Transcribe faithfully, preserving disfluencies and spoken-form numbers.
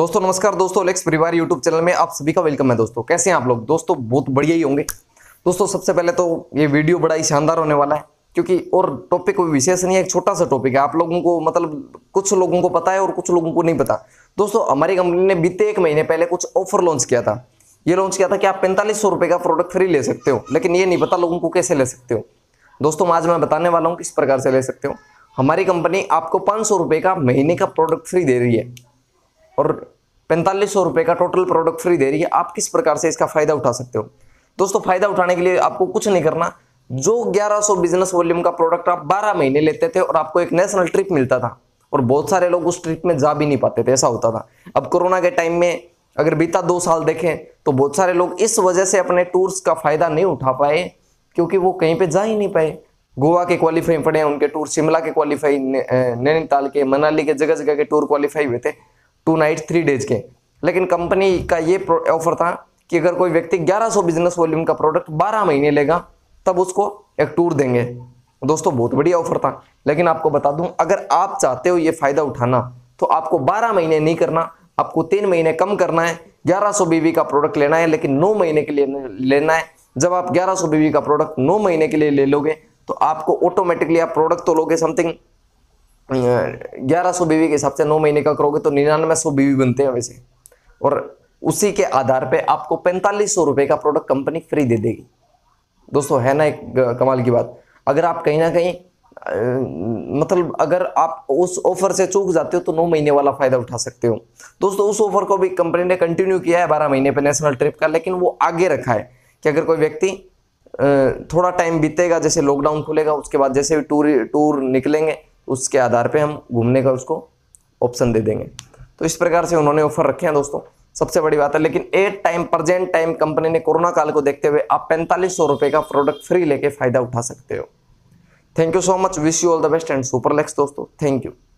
दोस्तों नमस्कार दोस्तों, लेक्स परिवार यूट्यूब चैनल में आप सभी का वेलकम है। दोस्तों कैसे हैं आप लोग? दोस्तों बहुत बढ़िया ही होंगे। दोस्तों सबसे पहले तो ये वीडियो बड़ा ही शानदार होने वाला है, क्योंकि और टॉपिक कोई विशेष नहीं है, एक छोटा सा टॉपिक है। आप लोगों को मतलब कुछ लोगों को पता है और कुछ लोगों को नहीं पता। दोस्तों हमारी कंपनी ने बीते एक महीने पहले कुछ ऑफर लॉन्च किया था। ये लॉन्च किया था कि आप पैंतालीस सौ रुपए का प्रोडक्ट फ्री ले सकते हो, लेकिन ये नहीं पता लोगों को कैसे ले सकते हो। दोस्तों आज मैं बताने वाला हूँ किस प्रकार से ले सकते हो। हमारी कंपनी आपको पाँच सौ रुपये का महीने का प्रोडक्ट फ्री दे रही है और पैंतालीस सौ रुपये का टोटल प्रोडक्ट फ्री दे रही है। आप किस प्रकार से इसका फायदा उठा सकते हो? दोस्तों फायदा उठाने के लिए आपको कुछ नहीं करना। जो ग्यारह सौ बिजनेस वॉल्यूम का प्रोडक्ट आप बारह महीने लेते थे और आपको एक नेशनल ट्रिप मिलता था, और बहुत सारे लोग उस ट्रिप में जा भी नहीं पाते थे, ऐसा होता था। अब कोरोना के टाइम में अगर बीता दो साल देखें तो बहुत सारे लोग इस वजह से अपने टूर्स का फायदा नहीं उठा पाए, क्योंकि वो कहीं पे जा ही नहीं पाए। गोवा के क्वालिफाई पड़े हैं उनके टूर, शिमला के क्वालिफाई, नैनीताल के, मनाली के, जगह जगह के टूर क्वालिफाई हुए थे टू नाइट थ्री डेज के। लेकिन कंपनी का ये ऑफर था कि अगर कोई व्यक्ति ग्यारह सौ बिजनेस वॉल्यूम का प्रोडक्ट बारह महीने लेगा तब उसको एक टूर देंगे। दोस्तों बहुत बढ़िया ऑफर था। लेकिन आपको बता दूं, अगर आप चाहते हो ये फायदा उठाना तो आपको बारह महीने नहीं करना, आपको तीन महीने कम करना है। ग्यारह सौ बीवी का प्रोडक्ट लेना है, लेकिन नौ महीने के लिए लेना है। जब आप ग्यारह सौ बीवी का प्रोडक्ट नौ महीने के लिए ले लोगे तो आपको ऑटोमेटिकली, आप प्रोडक्ट तो लोगे समथिंग ग्यारह सौ बीवी के हिसाब से, नौ महीने का करोगे तो निन्यानवे सौ बीवी बनते हैं वैसे, और उसी के आधार पे आपको पैंतालीस सौ रुपए का प्रोडक्ट कंपनी फ्री दे देगी। दोस्तों है ना एक कमाल की बात। अगर आप कहीं ना कहीं आ, मतलब अगर आप उस ऑफर से चूक जाते हो तो नौ महीने वाला फायदा उठा सकते हो। दोस्तों उस ऑफर को भी कंपनी ने कंटिन्यू किया है बारह महीने पे नेशनल ट्रिप का, लेकिन वो आगे रखा है कि अगर कोई व्यक्ति थोड़ा टाइम बीतेगा, जैसे लॉकडाउन खुलेगा उसके बाद जैसे भी टूर टूर निकलेंगे उसके आधार पे हम घूमने का उसको ऑप्शन दे देंगे। तो इस प्रकार से उन्होंने ऑफर रखे हैं दोस्तों, सबसे बड़ी बात है। लेकिन at time present time company ने कोरोना काल को देखते हुए आप पैंतालीस सौ रुपए का प्रोडक्ट फ्री लेके फायदा उठा सकते हो। Thank you so much, wish you all the best and super लेक्स दोस्तों, थैंक यू।